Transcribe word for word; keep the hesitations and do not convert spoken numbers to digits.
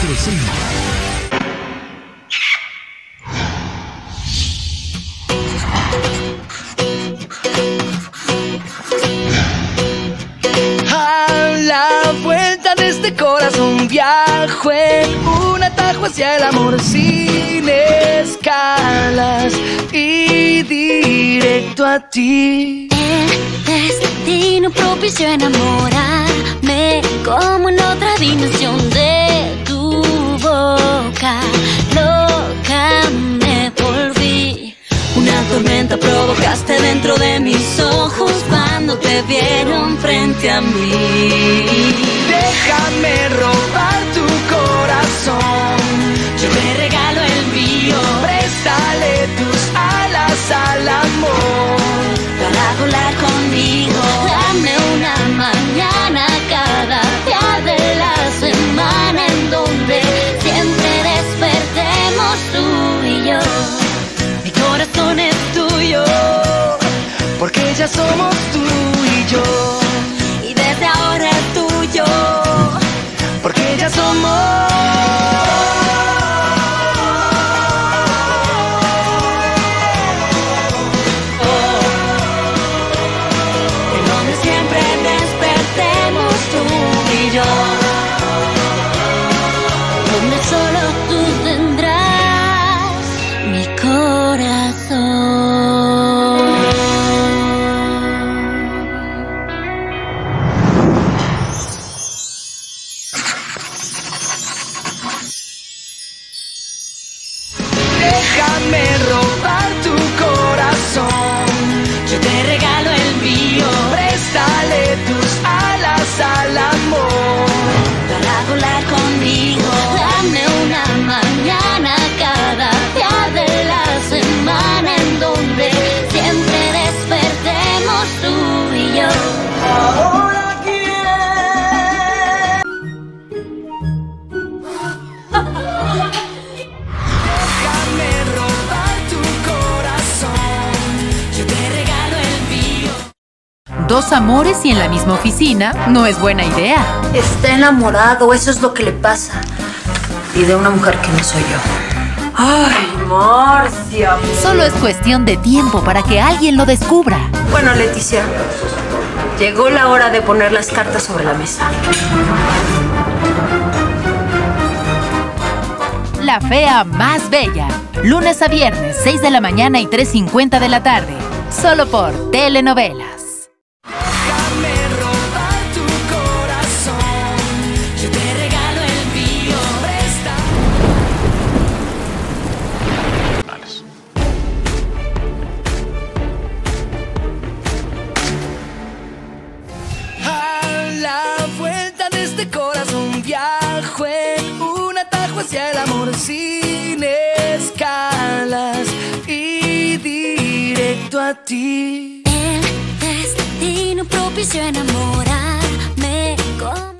presenta a la vuelta de este corazón viajo en un atajo hacia el amor sin escalas y directo a ti. El destino propició enamorarme como en otra dimensión de tu boca. Loca me volví. Una tormenta provocaste dentro de mis ojos cuando te vieron frente a mí. Déjame robar tu corazón, Yo te regalo el mío préstale tus alas al amor. para volar conmigo. Dame una mañana cada día de la semana en donde siempre despertemos tú y yo. Mi corazón es tuyo Porque ya somos tú y yo, y desde ahora es tuyo. porque ya somos. En donde siempre despertemos tú y yo. Donde solo tú tendrás mi corazón. Déjame robar tu corazón, Yo te regalo el mío préstale tus alas al amor. para volar conmigo. Dame una mañana cada día de la semana en donde siempre despertemos tú y yo. Ahora quién. Déjame robar tu corazón. Yo te regalo el mío. Dos amores y en la misma oficina no es buena idea. Está enamorado, eso es lo que le pasa. Y de una mujer que no soy yo. Ay, Marcia. Solo es cuestión de tiempo para que alguien lo descubra. Bueno, Leticia, llegó la hora de poner las cartas sobre la mesa. La fea más bella. Lunes a viernes, seis de la mañana y tres cincuenta de la tarde. Solo por Telenovelas. Déjame robar tu corazón. Yo te regalo el mío. Presta. A la vuelta de este corazón viajo en un atajo hacia el amor sin escalas y directo a ti. El destino propició enamorarme con